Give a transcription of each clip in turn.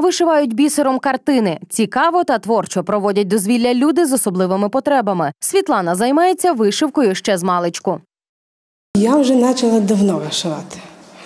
Вишивають бісером картини. Цікаво та творчо проводять дозвілля люди з особливими потребами. Світлана займається вишивкою ще змалечку. Я вже почала давно вишивати.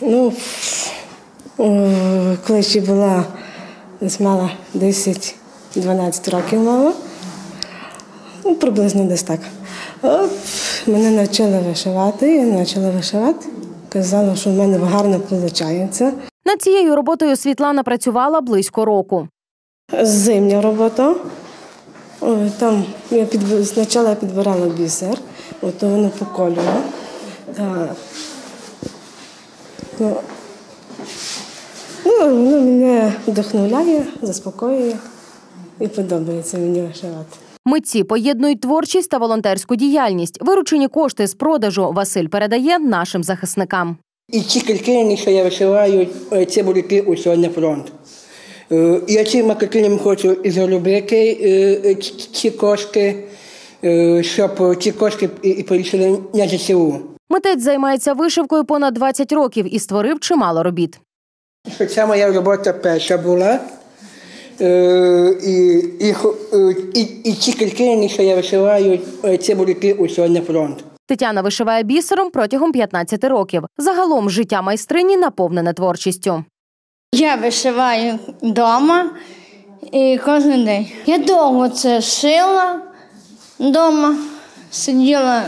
Коли ще була, мала 10-12 років мала, приблизно десь так. Мене навчили вишивати, я почала вишивати. Казала, що в мене гарно виходить. Над цією роботою Світлана працювала близько року. Зимня робота. Там я спочатку підбирала бісер, то воно по кольору. Воно мене вдохновляє, заспокоює і подобається мені вишивати. Митці поєднують творчість та волонтерську діяльність. Виручені кошти з продажу Василь передає нашим захисникам. І ці картини, що я вишиваю, це будуть усе на фронт. Я цими картинами хочу і заробити ці кошти, щоб ці кошти і перейшли на ЗСУ. Митець займається вишивкою понад 20 років і створив чимало робіт. Це моя робота перша була. І ці картини, що я вишиваю, це будуть усе на фронт. Тетяна вишиває бісером протягом 15 років. Загалом життя майстрині наповнене творчістю. Я вишиваю вдома і кожен день. Я довго це шила вдома, сиділа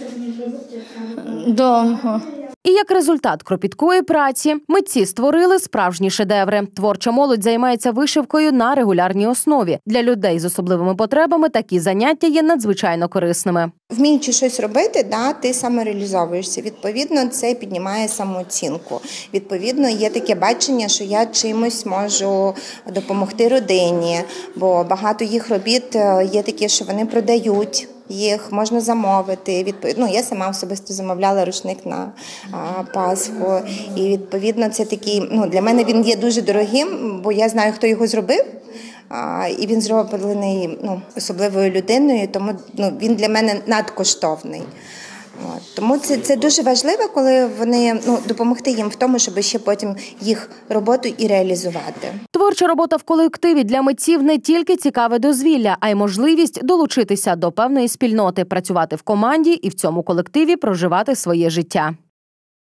довго. І як результат кропіткої праці митці створили справжні шедеври. Творча молодь займається вишивкою на регулярній основі. Для людей з особливими потребами такі заняття є надзвичайно корисними. Вміючи щось робити, ти самореалізовуєшся. Відповідно, це піднімає самооцінку. Відповідно, є таке бачення, що я чимось можу допомогти родині, бо багато їх робіт є такі, що вони продають. Їх можна замовити. Я сама особисто замовляла рушник на Пасху. І, відповідно, це такий, для мене він є дуже дорогим, бо я знаю, хто його зробив. І він зроблений особливою людиною, тому він для мене надкоштовний. Тому це дуже важливо, коли вони допомогти їм в тому, щоб ще потім їх роботу і реалізувати. Творча робота в колективі для митців не тільки цікаве дозвілля, а й можливість долучитися до певної спільноти, працювати в команді і в цьому колективі проживати своє життя.